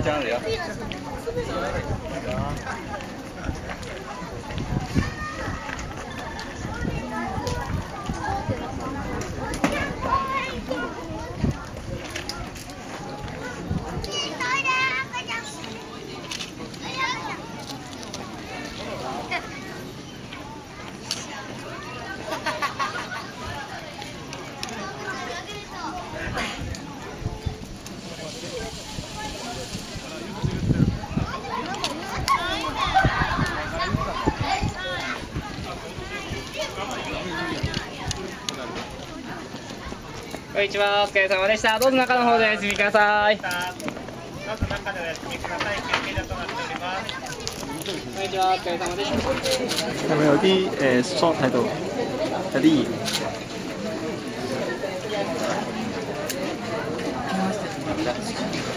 ちゃんあるよ。 こんにちは、お疲れ様でした。どうぞ中の方でお休みください。 どうぞ中でお休みください。休憩所となっております。 こんにちは、お疲れ様でした。 係咪有啲shot 喺度？有啲熱。